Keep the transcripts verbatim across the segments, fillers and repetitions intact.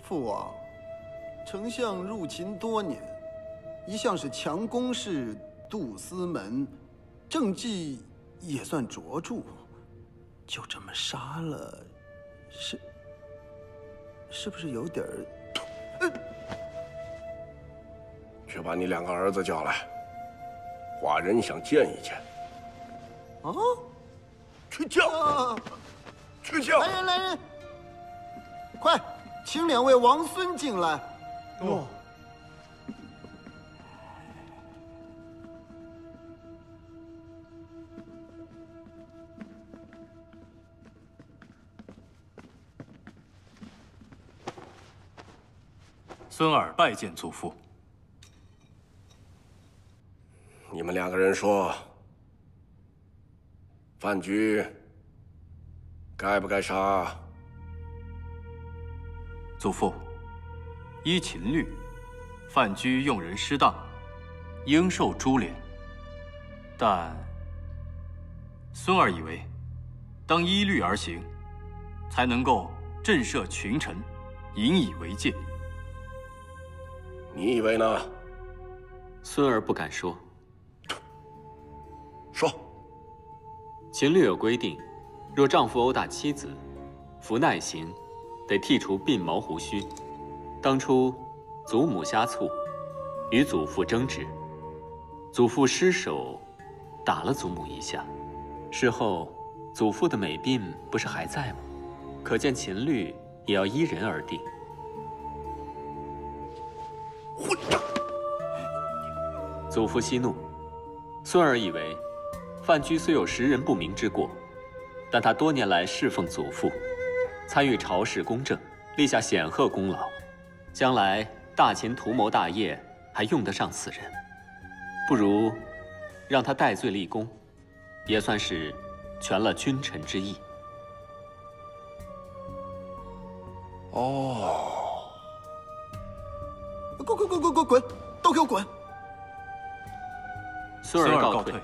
父王，丞相入秦多年，一向是强攻势、杜私门，政绩也算卓著。就这么杀了，是是不是有点儿？呃、 去把你两个儿子叫来，寡人想见一见。 啊！ 去叫！啊、去叫！ 来人，来人！快，请两位王孙进来。 哦。 孙儿拜见祖父。 你们两个人说，范雎该不该杀？ 祖父，依秦律，范雎用人失当，应受株连。但孙儿以为，当依律而行，才能够震慑群臣，引以为戒。 你以为呢？ 孙儿不敢说。 说。 秦律有规定，若丈夫殴打妻子，服耐刑，得剔除鬓毛胡须。当初祖母呷醋，与祖父争执，祖父失手打了祖母一下。事后，祖父的美鬓不是还在吗？可见秦律也要依人而定。 混账！ 祖父息怒，孙儿以为，范雎虽有识人不明之过，但他多年来侍奉祖父，参与朝事公政，立下显赫功劳，将来大秦图谋大业还用得上此人，不如让他戴罪立功，也算是全了君臣之义。 哦。 滚滚滚滚滚滚，都给我滚！ 孙儿告退。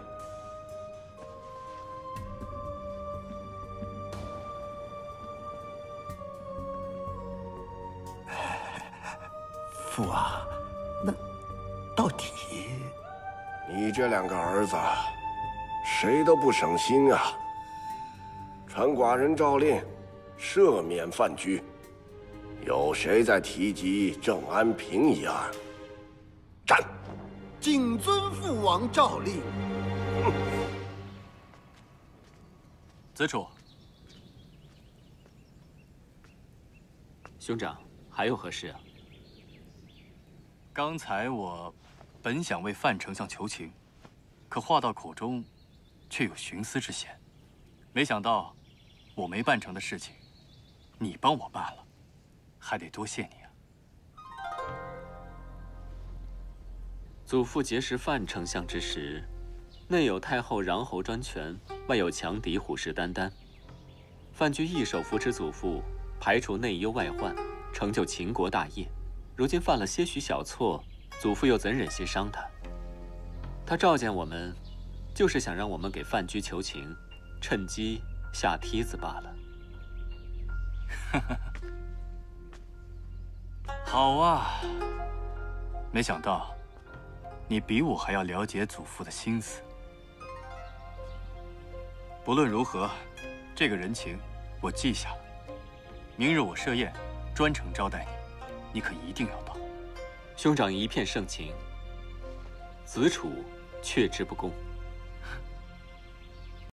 父王，那到底你这两个儿子，谁都不省心啊！传寡人诏令，赦免范雎。有谁再提及郑安平一案？斩！ 谨遵父王诏令。 子楚， 兄长，还有何事啊？ 刚才我本想为范丞相求情，可话到口中，却有徇私之嫌。没想到，我没办成的事情，你帮我办了。还得多谢你啊！ 祖父结识范丞相之时，内有太后穰侯专权，外有强敌虎视眈眈。范雎一手扶持祖父，排除内忧外患，成就秦国大业。如今犯了些许小错，祖父又怎忍心伤他？他召见我们，就是想让我们给范雎求情，趁机下梯子罢了。 哈哈。好啊，没想到你比我还要了解祖父的心思。不论如何，这个人情我记下了。明日我设宴，专程招待你，你可一定要到。 兄长一片盛情，子楚却之不恭。